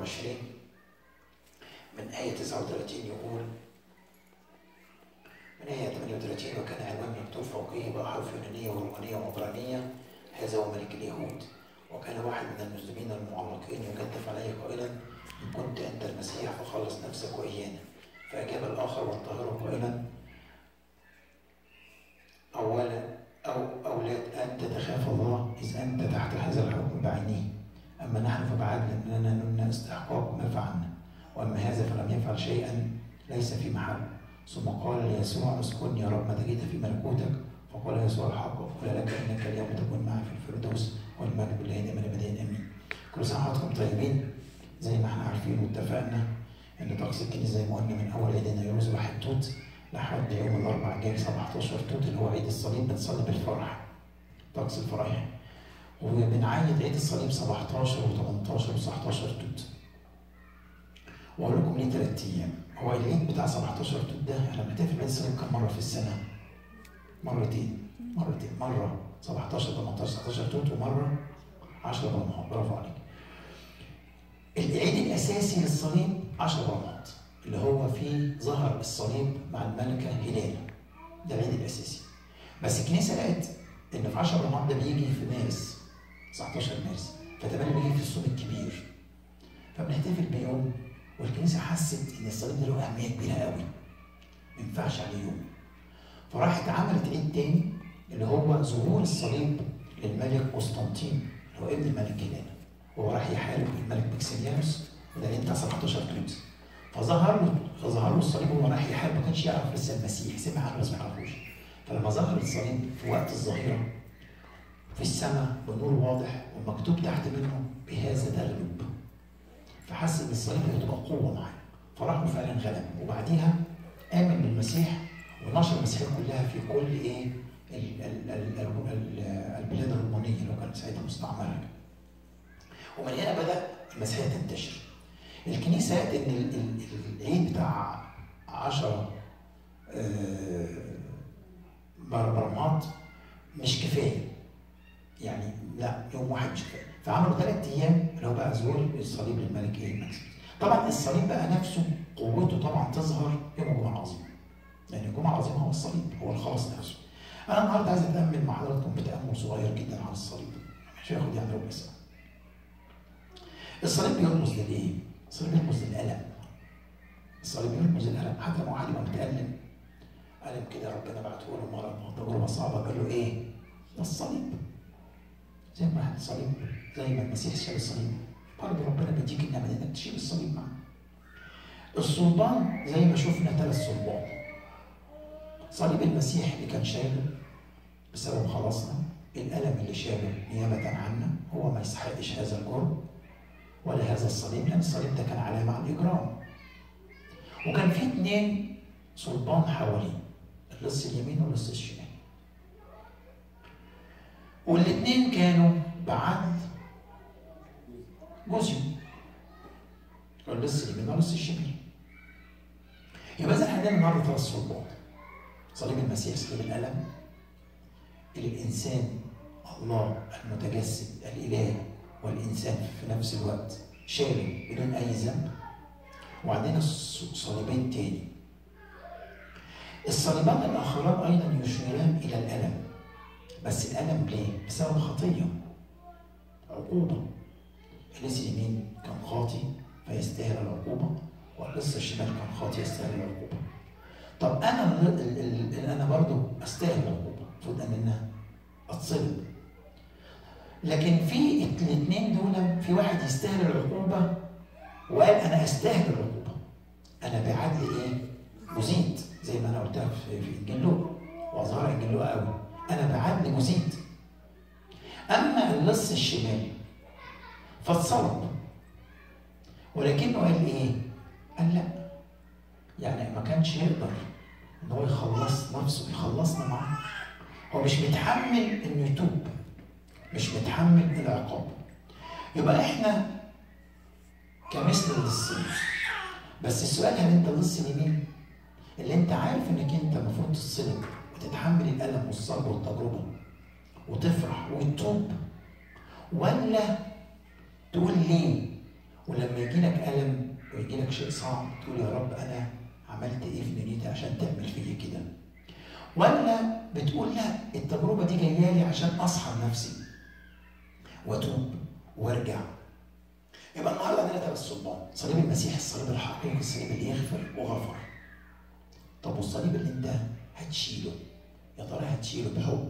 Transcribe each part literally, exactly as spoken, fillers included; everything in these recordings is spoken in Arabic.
وعشرين من آية تسعة وثلاثين يقول من آية ثمانية وثلاثين: وكان عنوان مكتوب فوقه بأحرف يونانية ورومانية وعبرانية: هذا هو ملك اليهود. وكان واحد من المسلمين المعلقين يجدف عليه قائلا: إن كنت أنت المسيح فخلص نفسك وإيانا. فأجاب الآخر والطاهر قائلا: أولا أو أولاد أن تتخاف الله إذ أنت تحت هذا الحكم بعينه، أما نحن فبعدنا أننا نلنا استحقاق ما فعلنا، وأما هذا فلم يفعل شيئا ليس في محل. ثم قال ليسوع: اسكن يا رب متى جئت في ملكوتك. فقال يسوع: الحق أقول لك إنك اليوم تكون معي في الفردوس، والمجد بالله دائما أبدين آمين. كل سنة وحضراتكم طيبين. زي ما احنا عارفين واتفقنا إن طقس الكنيسة زي ما قلنا من أول عيد نيروز واحد توت لحد يوم الأربعاء الجاي سبعتاشر توت اللي هو عيد الصليب بنصلي بالفرح، طقس الفرح، وبنعيد عيد الصليب سبعتاشر وتمنتاشر وتسعتاشر توت. وأقول لكم ليه ثلاث أيام. هو العيد بتاع سبعتاشر توت ده احنا بنحتفل بعيد الصليب كم مرة في السنة؟ مرتين مرتين مرة سبعتاشر تمنتاشر تسعتاشر توت ومرة عشرة برمهات. برافو عليك. العيد الأساسي للصليب عشرة برمهات اللي هو فيه ظهر الصليب مع الملكة هيلانا، ده العيد الأساسي. بس الكنيسة لقت إن في عشرة برمهات ده بيجي في مارس تسعتاشر مارس، فتبقى بيجي في الصوم الكبير، فبنحتفل بيوم. والكنيسة حست إن الصليب ده له أهمية كبيرة قوي، ما ينفعش عليه يوم، فراحت عملت عيد تاني اللي هو ظهور الصليب للملك قسطنطين اللي هو ابن الملك هيلانا، وهو راح يحارب الملك مكسيميانوس، وده العيد بتاع سبعتاشر توت. فظهر له فظهر له الصليب وهو راح يحارب، ما كانش يعرف لسه المسيح، سمع عنه بس ما يعرفوش. فلما ظهر الصليب في وقت الظهيرة في السماء بنور واضح ومكتوب تحت منه: بهذا تغلب. فحس ان الصليب هتبقى قوه معاه، فراح فعلا غلب. وبعديها امن بالمسيح ونشر المسيحيه كلها في كل ايه ال ال ال ال البلاد الرومانيه اللي كانت ساعتها مستعمره. ومن هنا بدا المسيحيه تنتشر. الكنيسه قالت ان العيد بتاع عشرة برمهات مش كفايه، يعني لا يوم واحد مش كفايه، فعملوا ثلاث ايام اللي هو بقى ظهور الصليب للملك ايه مكسيموس. طبعا الصليب بقى نفسه قوته طبعا تظهر يوم الجمعه العظيمه، لان الجمعه العظيمه هو الصليب، هو الخلاص نفسه. انا النهارده عايز اتامل مع حضراتكم بتامل صغير جدا عن الصليب، مش هياخد يعني ربع ساعه. الصليب بيرمز للايه؟ الصليب بيرمز للالم. الصليب بيرمز للالم، حتى لما واحد يبقى متالم الم كده ربنا بعته له مره تجربه صعبه قال له ايه؟ ده الصليب. زي ما الصليب زي ما المسيح شال الصليب برضه ربنا بيديك النعمه انك تشيل الصليب معاه. الصلبان زي ما شفنا ثلاث صلبان. صليب المسيح اللي كان شايله بسبب خلاصنا، الالم اللي شاله نيابه عنا، هو ما يستحقش هذا الجرم ولا هذا الصليب، لان الصليب ده كان علامه على الاجرام. وكان في اثنين صلبان حواليه، اللص اليمين واللص الشمال، والاثنين كانوا بعدل جزء، اللص اليمين واللص الشمال. يبقى اذا احنا عندنا النهارده ثلاث صلبان: صليب المسيح صليب الالم اللي الانسان الله المتجسد الاله والانسان في نفس الوقت شايل بدون اي ذنب، وعندنا صليبين تاني. الصليبان الاخران ايضا يشيران الى الالم، بس الالم ليه؟ بسبب خطيه، عقوبه. اللص اليمين كان خاطي فيستاهل العقوبه، واللص الشمال كان خاطي يستاهل العقوبه. طب انا اللي انا برضو استاهل العقوبه، المفروض ان انا اتصلب. لكن في الاثنين دول، في واحد يستاهل العقوبه وقال انا استاهل العقوبه، انا بعدل ايه؟ مزيد، زي ما انا قلتها في انجيل لوقا واظهر انجيل لوقا قوي، انا بعدل مزيد. اما اللص الشمال فاتصلب، ولكنه قال ايه؟ قال لا، يعني ما كانش يقدر ان هو يخلص نفسه، يخلصنا معاه. هو مش متحمل انه يتوب، مش متحمل العقاب. يبقى احنا كمثل اللصين. بس السؤال، هل انت اللص اليمين اللي انت عارف انك انت المفروض تصلب وتتحمل الالم والصبر والتجربه وتفرح وتتوب، ولا تقول ليه ولما يجي لك ألم ويجي لك شيء صعب تقول يا رب أنا عملت إيه في دنيتي عشان تعمل فيا كده؟ ولا بتقول لا التجربة دي جاية لي عشان أصحى نفسي وأتوب وأرجع. يبقى النهارده عندنا ثلاث صلبان، صليب المسيح الصليب الحقيقي، الصليب اللي يغفر وغفر. طب والصليب اللي أنت هتشيله يا ترى هتشيله بحب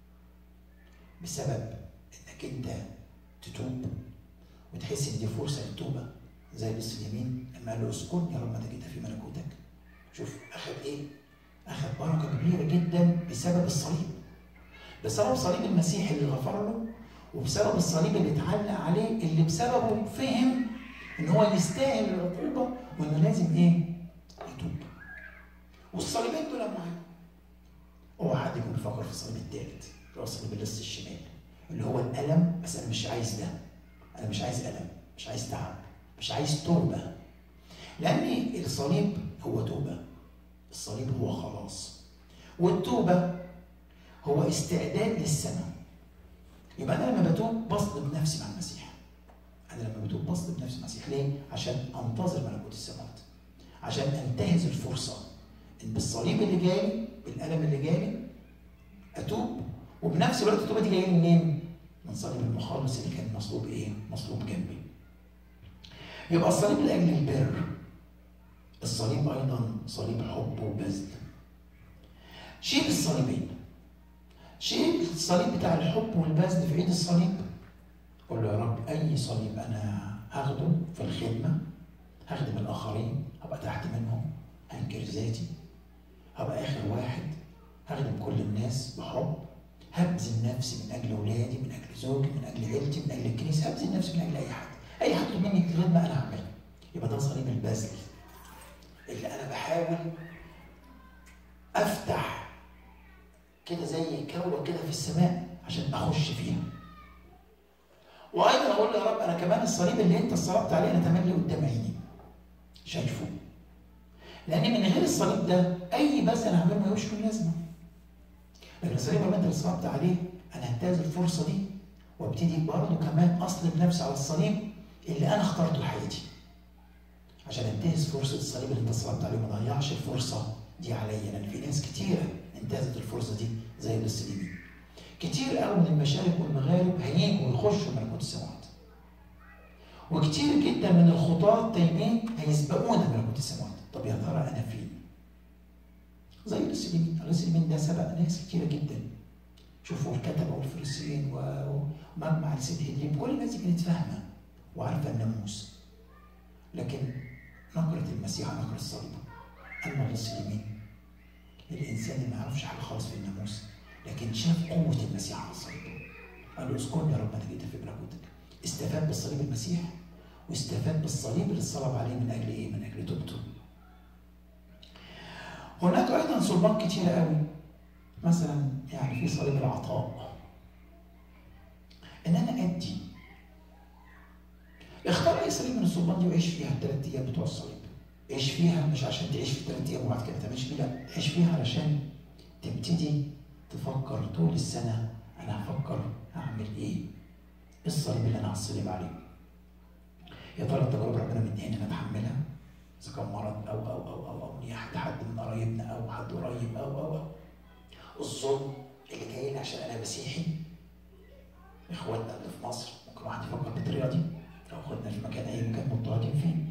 بسبب إنك أنت تتوب وتحس إن دي فرصة للتوبة زي لص اليمين لما قال له اسكن يا رب متى جئت في ملكوتك. شوف أخذ إيه؟ أخذ بركة كبيرة جدا بسبب الصليب، بسبب صليب المسيح اللي غفر له، وبسبب الصليب اللي اتعلق عليه اللي بسببه فهم إن هو يستاهل العقوبة وإنه لازم إيه؟ يتوب. والصليبين دول معانا. اوعى حد يكون بيفكر في الصليب الثالث اللي هو صليب اللص الشمال اللي هو الألم، بس أنا مش عايز ده. أنا مش عايز ألم، مش عايز تعب، مش عايز توبة. لأن الصليب هو توبة. الصليب هو خلاص. والتوبة هو استعداد للسماء. يبقى أنا لما بتوب بصلب نفسي مع المسيح. أنا لما بتوب بصلب نفسي مع المسيح، ليه؟ عشان أنتظر ملكوت السماوات. عشان أنتهز الفرصة إن بالصليب اللي جاي، بالألم اللي جاي أتوب، وبنفس الوقت التوبة دي جاية منين؟ من صليب المخلص اللي كان مصلوب إيه؟ مصلوب جنبي. يبقى الصليب لأجل البر. الصليب أيضا صليب حب وبذل. شيل الصليبين. شيل الصليب بتاع الحب والبذل في ايد الصليب. قول له يا رب اي صليب انا هاخده في الخدمه، هخدم الاخرين، هبقى تحت منهم، هنكر ذاتي، هبقى اخر واحد، هخدم كل الناس بحب، هبذل نفسي من اجل اولادي، من اجل زوجي، من اجل عيلتي، من اجل الكنيسه، هبذل نفسي من اجل اي حد. اي حد يطلب مني الخدمه انا هعملها. يبقى ده صليب البذل اللي انا بحاول افتح كده زي كوره كده في السماء عشان اخش فيها. وايضا اقول له يا رب انا كمان الصليب اللي انت صلبت عليه انا تملي قدام عيني شايفه. لان من غير الصليب ده اي بذل انا هعمله ملوش لازمه. لكن الصليب اللي انت صلبت عليه انا هنتهز الفرصه دي وابتدي برضه كمان اصلب نفسي على الصليب اللي انا اخترته لحياتي. عشان انتهز فرصه الصليب اللي انت صلبت عليه وما اضيعش الفرصه دي عليا، لان في ناس كتيره انتهزت الفرصه دي زي اللص. كتير قوي من المشارق والمغارب هيجوا ويخشوا ملكوت السماوات. وكتير جدا من الخطاة التايبين هيسبقونا ملكوت السماوات. طب يا ترى انا فين؟ زي اللص. اللص ده سبق ناس كتيره جدا. شوفوا الكتبه والفريسيين ومجمع السنهدرين، كل الناس دي كانت فاهمه وعارفه الناموس. لكن نقرة المسيح نقرة الصليب. اما اللص اليمين الانسان اللي ما يعرفش حاجه خالص في الناموس، لكن شاف قوة المسيح على الصليب. قال له اسكن يا رب متى جئت في ملكوتك. استفاد بالصليب المسيح واستفاد بالصليب اللي اتصلب عليه من اجل ايه؟ من اجل توبته. هناك ايضا صلبان كتيرة قوي. مثلا يعني في صليب العطاء. ان انا ادي. اختار اي صليب من الصلبان دي وعيش فيها الثلاث ايام بتوع الصليب. عيش فيها مش عشان تعيش في الثلاث ايام وبعد كده تعملش فيها، لا، عيش فيها علشان تبتدي تفكر طول السنة أنا هفكر أعمل إيه؟ إيه الصليب اللي أنا هصلب عليه؟ يا ترى التجربة ربنا مدياني أنا أتحملها؟ إذا كان مرض أو أو أو أو أو نياحة حد من قرايبنا أو حد قريب أو أو أو الظلم اللي جاي لي عشان أنا مسيحي. إخواتنا اللي في مصر ممكن واحد يفكر بالطريقة دي، لو إخواتنا في مكان أي مكان مضطهدين فين؟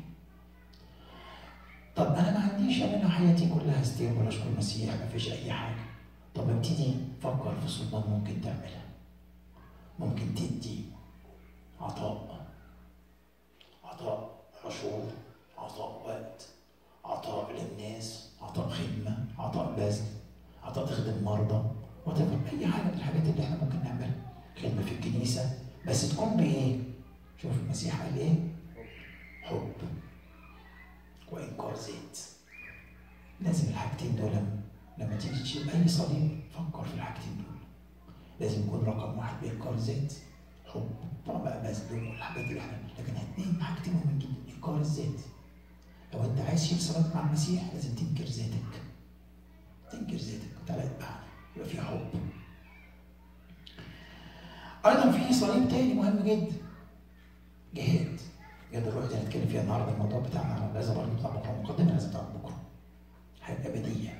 طب أنا ما عنديش أنا حياتي كلها استير ولا أشكر المسيح، ما فيش أي حاجة. طب ابتدي فكر في صلبان ممكن تعملها. ممكن تدي عطاء، عطاء عشور، عطاء وقت، عطاء للناس، عطاء خدمة، عطاء بذل، عطاء تخدم مرضى، وتفهم أي حاجة من الحاجات اللي احنا ممكن نعملها. خدمة في الكنيسة بس تكون بإيه؟ شوف المسيح قال إيه؟ حب وإنكار ذات. لازم الحاجتين دول لما تيجي تشيل أي صليب فكر في الحاجتين دول. لازم يكون رقم واحد بإنكار ذات، حب، طبعا بقى بذل والحاجات اللي احنا، لكن هتنين حاجتين مهمين جدا. إنكار الذات. لو أنت عايز تشيل صليب مع المسيح لازم تنكر ذاتك. تنكر ذاتك وتعالى اتبعني، يبقى في حب. أيضا في صليب تاني مهم جدا. جهاد. الجهاد الروحي اللي هنتكلم فيها النهارده، الموضوع بتاعنا على الجهاز برضه بتاع بكره، مقدمه لازم بتاع بكره. حاجه ابديه.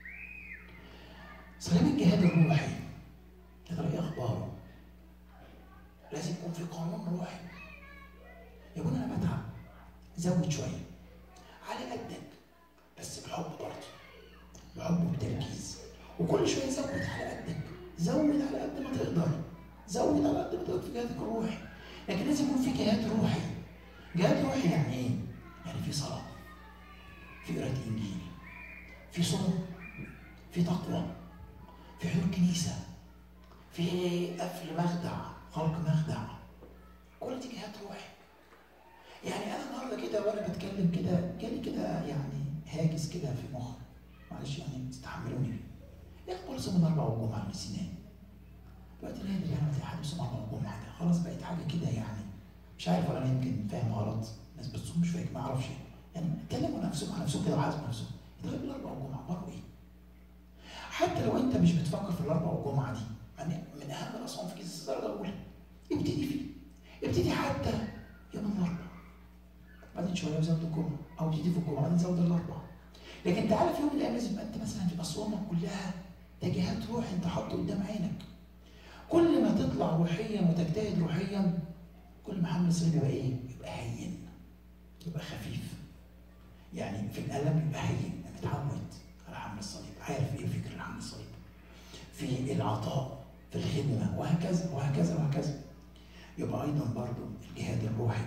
صليب الجهاد الروحي يا ترى ايه اخباره؟ لازم يكون في قانون روحي. يا ابونا انا بتعب، زود شويه على قدك بس بحب برضه، بحب وبتركيز، وكل شويه زود على قدك، زود على قد ما تقدر، زود على قد ما تقدر في جهادك الروحي. لكن لازم يكون في جهاد روحي. جهاد روحي يعني ايه؟ يعني في صلاه، في قراءه انجيل، في صوم، في تقوى، في حضور كنيسه، في قفل مخدع، خلق مخدع. كل دي جهاد روحي. يعني انا النهارده كده وانا بتكلم كده جالي كده يعني هاجس كده في مخي، معلش يعني تستحملوني. ايه اخبار صوم الاربع والجمعه اللي نسيناه؟ دلوقتي نادر يعني ما تلاقي حد بيصوم اربع والجمعه ده، خلاص بقت حاجه كده يعني مش عارف، ولا انا يمكن فاهم غلط، الناس بتصوم مش فاكر ما اعرفش، يعني اتكلموا نفسهم على نفسهم كده وحاسبوا نفسهم. طيب الاربع والجمعه اخباره ايه؟ حتى لو انت مش بتفكر في الاربع والجمعه دي، يعني من اهم الاصوام في كيس الدرجه الاولى، ابتدي فيه، ابتدي حتى يوم الاربع، بعدين شويه وزود الجمعه، او ابتدي في الجمعه بعدين زود الاربع. لكن تعالى في يوم من الايام لازم انت مثلا تبقى صوامك كلها تجاهات روح انت حاطه قدام عينك. كل ما تطلع روحيا وتجتهد روحيا، كل ما حمل الصليب يبقى ايه؟ يبقى هين، يبقى خفيف. يعني في الالم يبقى هين، متعود على حمل الصليب، عارف ايه فكر حمل الصليب. في العطاء، في الخدمه، وهكذا وهكذا وهكذا. يبقى ايضا برضو الجهاد الروحي.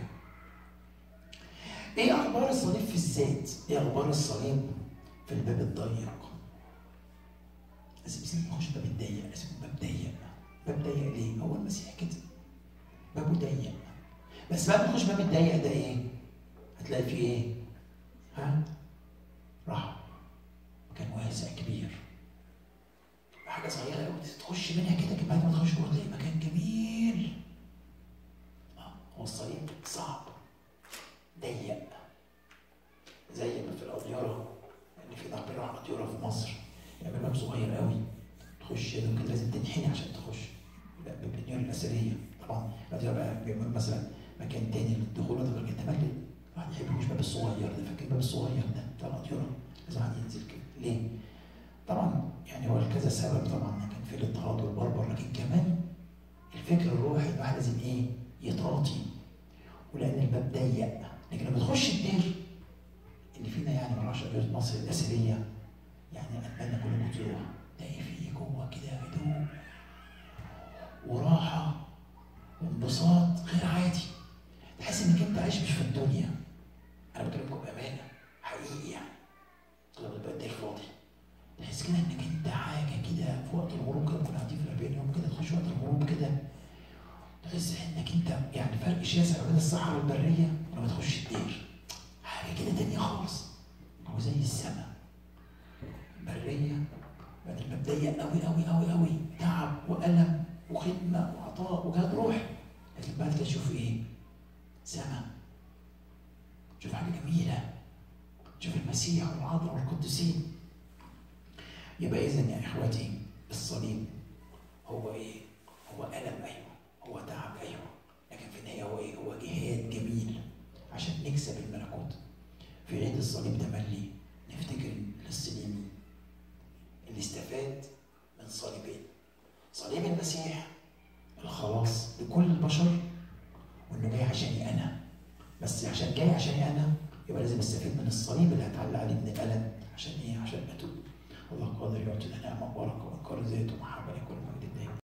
ايه اخبار الصليب في الذات؟ ايه اخبار الصليب في الباب الضيق؟ لازم سيبك نخش باب الضيق، لازم باب ضيق. باب ضيق ليه؟ هو المسيح كده بابه ضيق، بس بعد ما تخش باب الضيق ده ايه؟ هتلاقي فيه ايه؟ ها؟ راحه، مكان واسع كبير. حاجه صغيره قوي تخش منها كده، بعد ما تخش جوه تلاقي مكان جميل. اه هو الصليب صعب ضيق، زي ما في الاديره، ان في ضرب راح اديره في مصر يعمل باب صغير قوي تخش ممكن لازم تنحني عشان تخش. لا بالبنيان الاثريه طبعا الاديره بقى بيعمل مثلا مكان تاني للدخول، وده مكان تملي الواحد يحب يخش باب الصغير ده، فاكر الباب الصغير ده بتاع الاديره لازم واحد ينزل كده. ليه؟ طبعا يعني هو كذا سبب، طبعا كان في الاضطهاد والبربر، لكن كمان الفكر الروحي الواحد لازم ايه؟ يتراضي، ولان الباب ضيق. لكن لما تخش الدير اللي فينا يعني ما راحش اديره مصر الاثريه، يعني اتمنى كلكم تروحوا، تلاقي فيه جوه كده هدوء وراحه وانبساط غير عادي. تحس انك انت عايش مش في الدنيا. انا بكلمكم بامانه حقيقي يعني. لما تبقى الدير فاضي تحس كده انك انت حاجه كده في وقت الغروب كده، كنا قاعدين في الأربعين يوم كده، تخش وقت الغروب كده تحس انك انت يعني فرق شاسع بين الصحراء والبريه. لما تخش الدير حاجه كده تانيه خالص، هو زي السماء. بريه بعد ما ضيق قوي قوي قوي قوي، تعب والم وخدمه وعطاء وجهاد روح، لكن بعد كده تشوف ايه؟ سماء. تشوف حاجه جميله، تشوف المسيح والعذراء والقديسين. يبقى اذا يا اخواتي الصليب هو ايه؟ هو الم ايوه، هو تعب ايوه، لكن في النهايه هو ايه؟ هو جهاد جميل عشان نكسب الملكوت. في عيد الصليب تملي نفتكر السليمي اللي استفاد من صليبين، صليب المسيح الخلاص لكل البشر، وانه جاي عشاني انا، بس عشان جاي عشاني انا يبقى لازم استفيد من الصليب اللي هتعلق عليه من الالم. عشان ايه؟ عشان اتوب. الله قادر يعطي لنا نعمه وبركه وانكار ذات ومحبه لكل مجد الدائم.